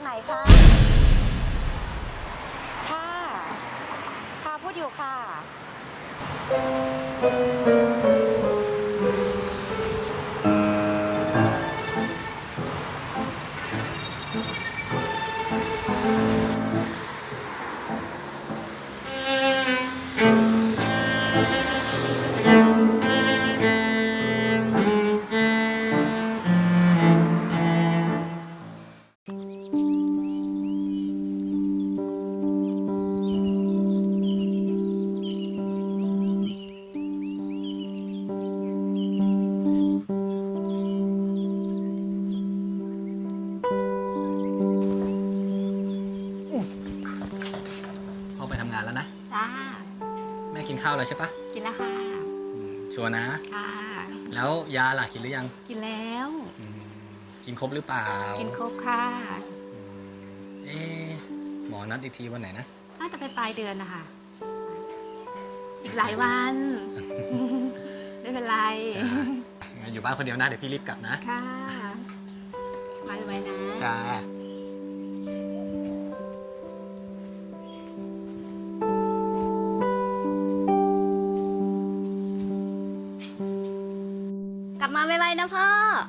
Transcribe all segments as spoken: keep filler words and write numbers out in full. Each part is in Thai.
นคะค่ะค่ะพูดอยู่ค่ะพ่อไปทำงานแล้วนะจ้าแม่กินข้าวแล้วใช่ปะกินแล้วค่ะชัวร์นะค่ะแล้วยาล่ะกินหรือยังกินแล้วกินครบหรือเปล่ากินครบค่ะเอ๊ะหมอนัดอีกทีวันไหนนะน่าจะไปปลายเดือนนะคะอีกหลายวันไม่เป็นไรอยู่บ้านคนเดียวนะเดี๋ยวพี่รีบกลับนะค่ะมาไว้นะจ้ากลับมาไวๆนะพ่อ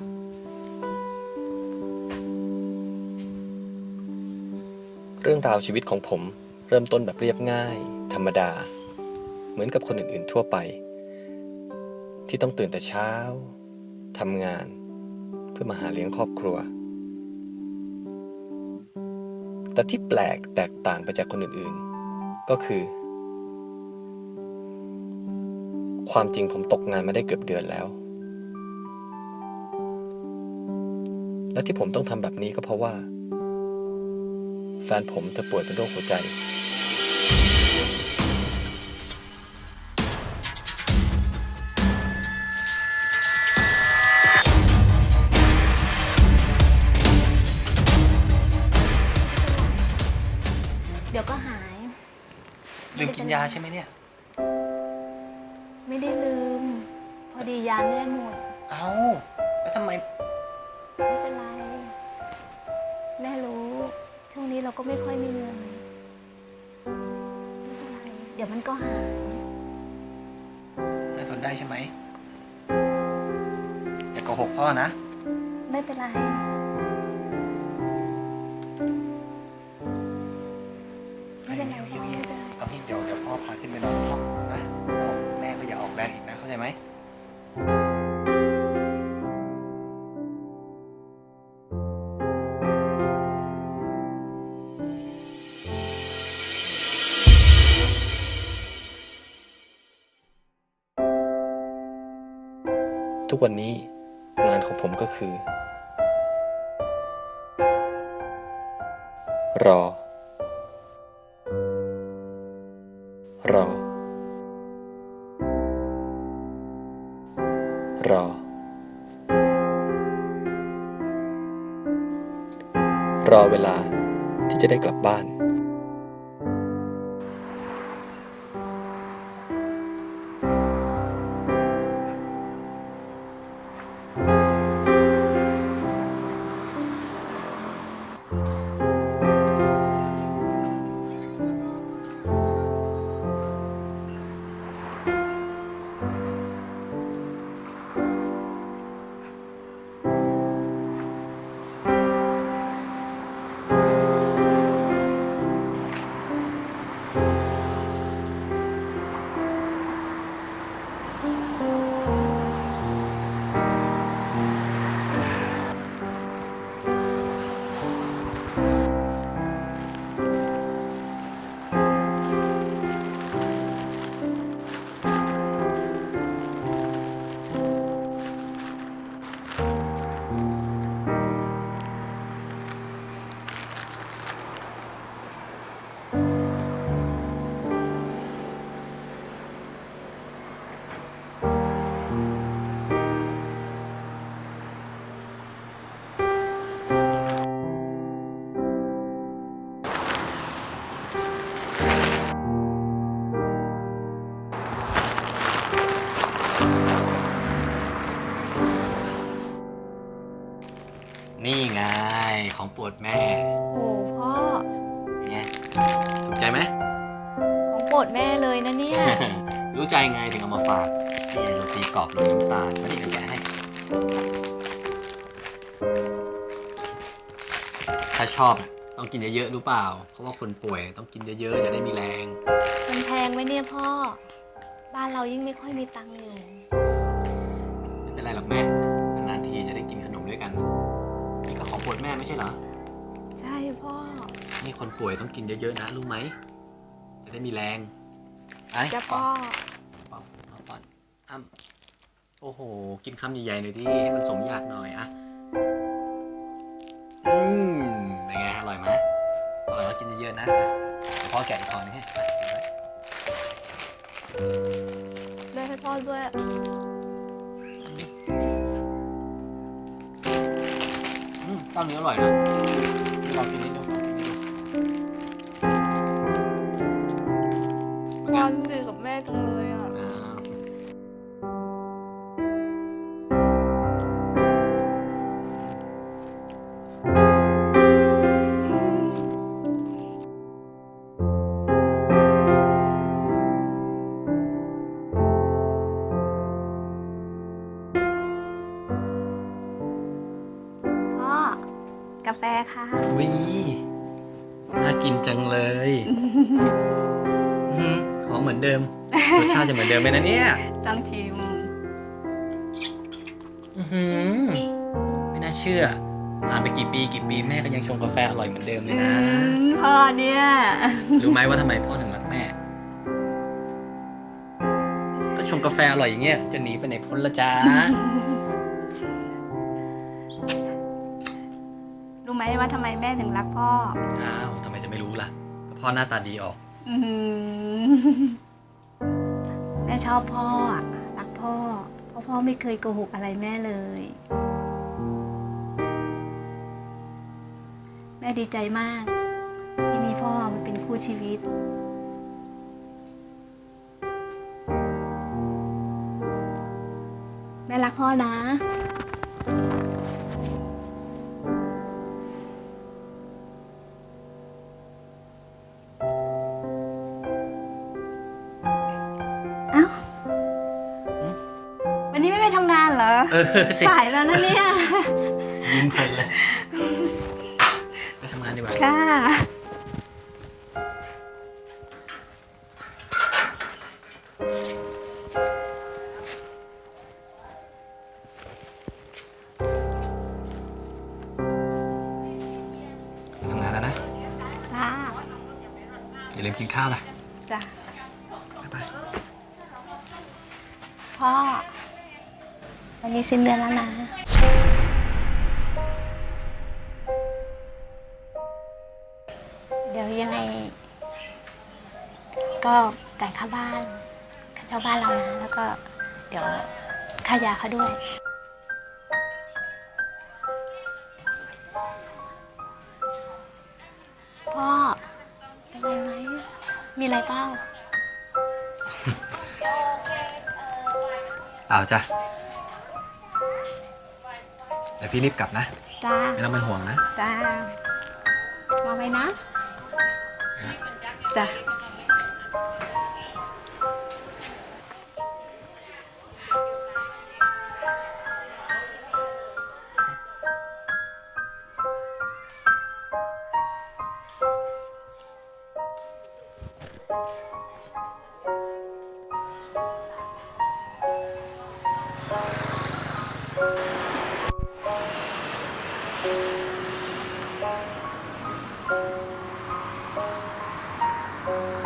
เรื่องราวชีวิตของผมเริ่มต้นแบบเรียบง่ายธรรมดาเหมือนกับคนอื่นๆทั่วไปที่ต้องตื่นแต่เช้าทำงานเพื่อมาหาเลี้ยงครอบครัวแต่ที่แปลกแตกต่างไปจากคนอื่นๆก็คือความจริงผมตกงานมาได้เกือบเดือนแล้วและที่ผมต้องทำแบบนี้ก็เพราะว่าแฟนผมเธอป่วยเป็นโรคหัวใจเดี๋ยวก็หายลืมกินยาใช่ไหมเนี่ยไม่ได้ลืมพอดียาแม่หมดเอ้าแล้วทำไมไม่เป็นไรแม่รู้ช่วงนี้เราก็ไม่ค่อยมีเงินไม่เป็นไรเดี๋ยวมันก็หายแม่ทนได้ใช่ไหมอย่าโกหกพ่อนะไม่เป็นไรไม่เป็นไรเอางี้เอางี้เดี๋ยวเดี๋ยวพ่อพาขึ้นไปนอนห้องนะแล้วแม่ก็อย่าออกแรงอีกนะเข้าใจไหมทุกวันนี้งานของผมก็คือรอรอรอรอเวลาที่จะได้กลับบ้านนี่ไงของโปรดแม่โอ้พ่อไงถูกใจไหมของโปรดแม่เลยนะเนี่ยรู้ใจไงถึงเอามาฝากนี่ไงโรตีกรอบโรยน้ำตาลมาดิเดี๋ยวแกะให้ ถ้าชอบนะต้องกินเยอะๆรู้เปล่าเพราะว่าคนป่วยต้องกินเยอะๆจะได้มีแรงมันแพงไหมเนี่ยพ่อ บ้านเรายิ่งไม่ค่อยมีตังค์อยู่ไม่เป็นไรหรอกแม่นานๆทีจะได้กินขนมด้วยกันนี่ก็ของโปรดแม่ไม่ใช่เหรอใช่พ่อนี่คนป่วยต้องกินเยอะๆนะรู้ไหมจะได้มีแรงไอ้จะพ่อป้อนป้อนป้อนอ้ำโอ้โหกินคำใหญ่ๆหน่อยดิให้มันสมอยากหน่อยอะอืมเป็นไงอร่อยไหมอร่อยก็กินเยอะๆนะเดี๋ยวพ่อแกะอีกคอนึงให้ไปเก็บไว้ด้วยให้พ่อด้วยอืมเต้านี้อร่อยนะลองกินนิดดูลองกินนิดดูพ่อดีกับแม่จังเลยอ่ะอ้าวพ่อ กาแฟค่ะวิน่ากินจังเลยอืมหอมเหมือนเดิมรสชาติจะเหมือนเดิมไหมนะเนี่ยต้องชิมอื้อหือไม่น่าเชื่อผ่านไปกี่ปีกี่ปีแม่ก็ยังชงกาแฟอร่อยเหมือนเดิมเลยนะพ่อเนี่ยรู้ไหมว่าทำไมพ่อถึงรักแม่ ก็ชงกาแฟอร่อยอย่างเงี้ยจะหนีไปไหนพ้นละจ้ารู้ไหมว่าทำไมแม่ถึงรักพ่ออ้าวทำไมจะไม่รู้ล่ะก็พ่อหน้าตาดีออกอื้อหือแม่ชอบพ่ออะรักพ่อ เพราะพ่อไม่เคยโกหกอะไรแม่เลย แม่ดีใจมาก ที่มีพ่อมาเป็นคู่ชีวิต แม่รักพ่อนะ เอ้า วันนี้ไม่ไปทำงานเหรอเออสิสายแล้วนะเนี่ยยิ้มเพลินเลยไปทำงานดีกว่าค่ะไปทำงานแล้วนะจ้าอย่าลืมกินข้าวล่ะจ้าบ๊ายบายพ่อ วันนี้สิ้นเดือนแล้วนะ เดี๋ยวยังไง ก็จ่ายค่าบ้าน ค่าเช่าบ้านเรานะ แล้วก็เดี๋ยวค่ายาเขาด้วย พ่อ เป็นไรไหม มีอะไรเปล่าเปล่าจ้ะเดี๋ยวพี่รีบกลับนะจ้าไม่ต้องเป็นห่วงนะจ้ามาไปนะ จ้า Thank you.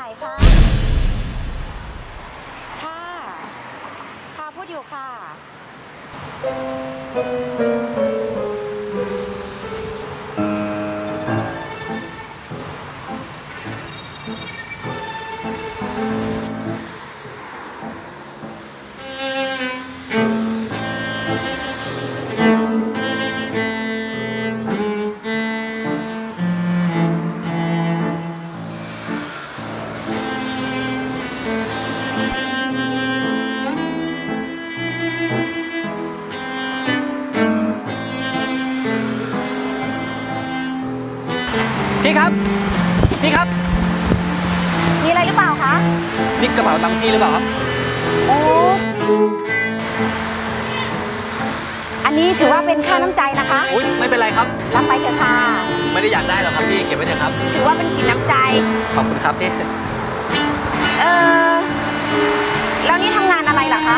ร่คะค่ะค่ะพูดอยู่ค่ะพี่ครับ พี่ครับมีอะไรหรือเปล่าคะนี่กระเป๋าตังค์พี่หรือเปล่าครับโอ้อันนี้ถือว่าเป็นค่าน้ำใจนะคะอุ้ยไม่เป็นไรครับรับไปเถอะค่ะไม่ได้อยากได้หรอกครับพี่ เก็บไว้เถอะครับถือว่าเป็นสินน้ำใจขอบคุณครับพี่เออแล้วนี่ทำงานอะไรเหรอคะ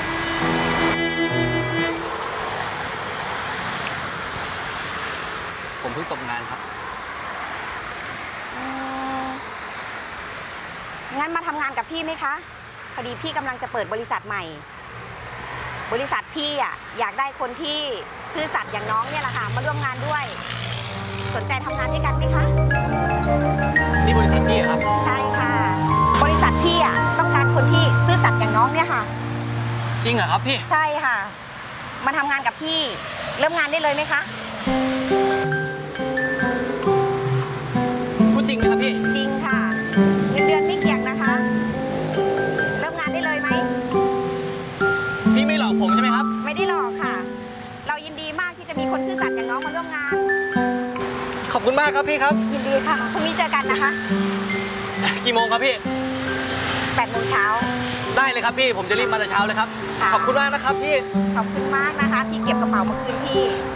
ผมเพิ่งตกงานครับอืมงั้นมาทำงานกับพี่ไหมคะ พอดีพี่กำลังจะเปิดบริษัทใหม่ บริษัทพี่อ่ะอยากได้คนที่ซื่อสัตย์อย่างน้องเนี่ยแหละค่ะมาร่วมงานด้วย สนใจทำงานด้วยกันไหมคะนี่บริษัทพี่เหรอครับใช่ค่ะ บริษัทพี่อ่ะต้องการคนที่ซื่อสัตย์อย่างน้องเนี่ยค่ะจริงเหรอครับพี่ใช่ค่ะ มาทำงานกับพี่เริ่มงานได้เลยไหมคะพูดจริงไหมครับพี่จริงค่ะเงินเดือนไม่เกี่ยงนะคะ เริ่มงานได้เลยไหมพี่ไม่หลอกผมใช่ไหมครับไม่ได้หรอกค่ะ เรายินดีมากที่จะมีคนซื่อสัตย์อย่างน้องมาร่วมงานขอบคุณมากครับพี่ครับยินดีค่ะพรุ่งนี้เจอกันนะคะกี่โมงครับพี่แปดโมงเช้าได้เลยครับพี่ ผมจะรีบมาแต่เช้าเลยครับค่ะขอบคุณมากนะครับพี่ขอบคุณมากนะคะ ที่เก็บกระเป๋าเมื่อคืนพี่